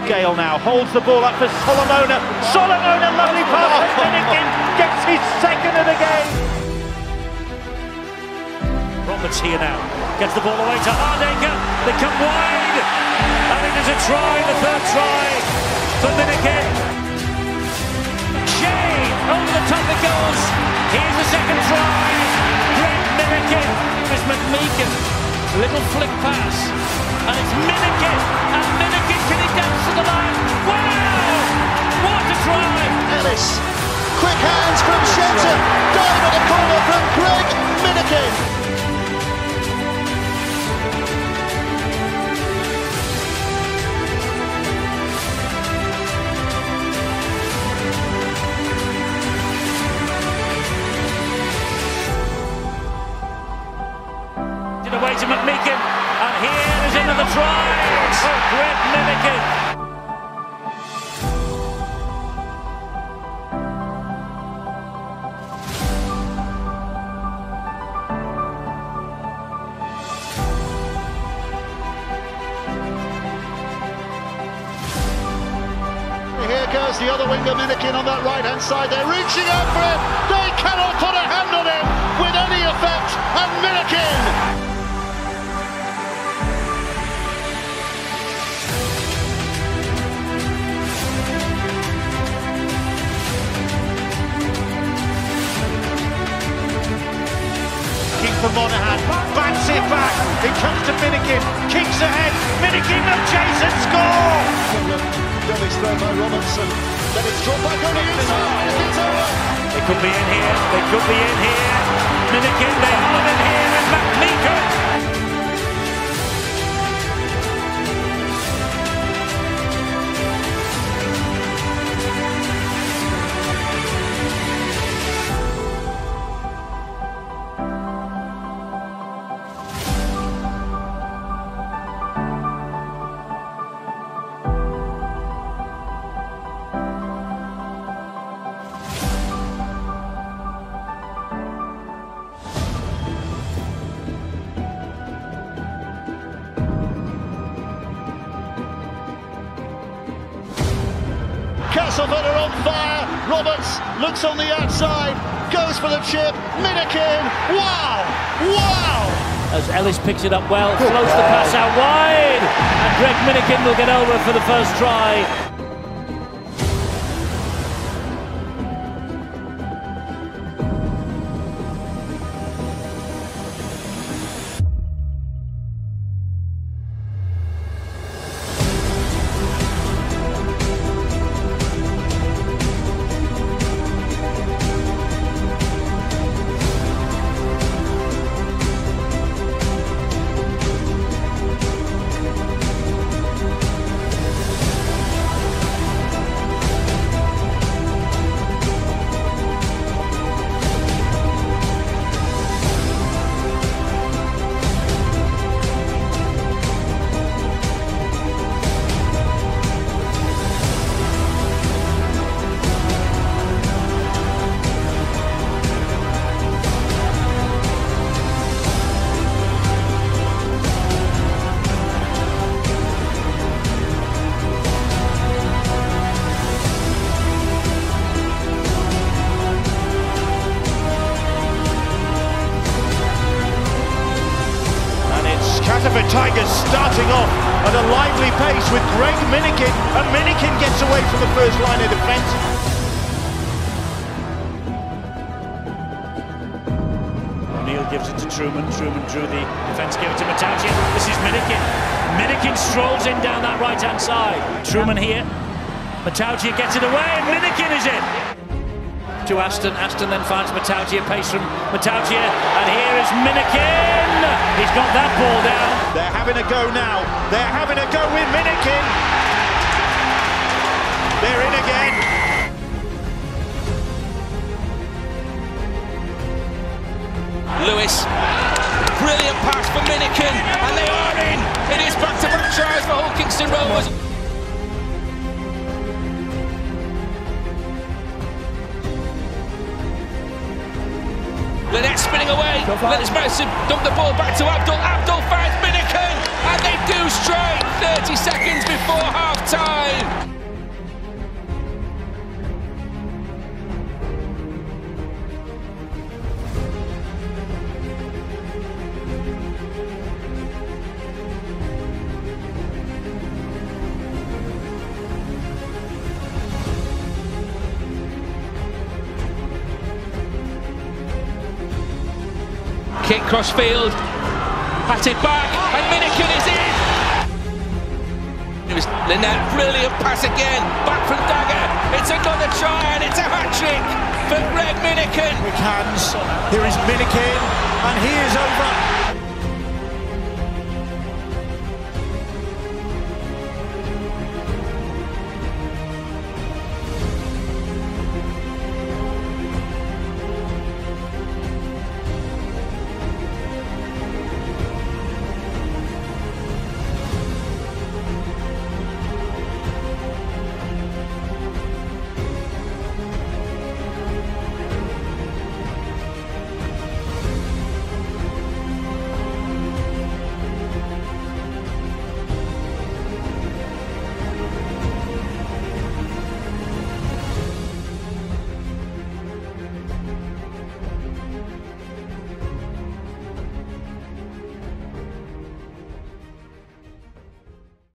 Gale now holds the ball up for Solomona. Solomona, lovely pass. MINIKIN gets his second of the game. Roberts here now, gets the ball away to Hardacre. They come wide. I think there's a try, the third try for MINIKIN. Shea over the top it goes. Here's the second try. Great MINIKIN. It's McMeekin. A little flick pass, and it's MINIKIN. And MINIKIN, can he dance to the line? Wow! What a try! Ellis, quick hands from Shelton. Dive at the corner from Greg MINIKIN. Away to McMeekin, and here is another try for Greg MINIKIN. Here goes the other winger MINIKIN on that right hand side. They're reaching out for him. They cannot put a hand on him with any effect, and MINIKIN. For Monahan, bats it back, it comes to MINIKIN, kicks ahead, MINIKIN no chase and score! Dummies thrown by Robertson, then it's dropped back on the inside, it's over! They could be in here, they could be in here, MINIKIN, they are in here, and McMeekin! Castleford are on fire. Roberts looks on the outside, goes for the chip. MINIKIN, wow, wow! As Ellis picks it up well, floats the pass out wide, and Greg MINIKIN will get over for the first try. Castleford Tigers starting off at a lively pace with Greg MINIKIN, and MINIKIN gets away from the first line of defence. O'Neill gives it to Truman. Truman drew the defence, gave it to Matautia. This is MINIKIN. MINIKIN strolls in down that right-hand side. Truman here. Matautia gets it away, and MINIKIN is in. To Aston. Aston then finds Matautia. Pace from Matautia, and here is MINIKIN. He's got that ball down. They're having a go now. They're having a go with MINIKIN. They're in again. Lewis, brilliant pass for MINIKIN, and they are in. It is back-to-back tries for Hull Kingston Rovers. Lynette spinning away. Lynette's managed to dump the ball back to Abdul. Abdul finds MINIKIN, and they do strike 30 seconds before half-time. Kick cross field, batted back, and MINIKIN is in! It was Lynette, brilliant pass again, back from Dagger, it's another try and it's a hat-trick for Greg MINIKIN! Quick hands, here is MINIKIN, and he is over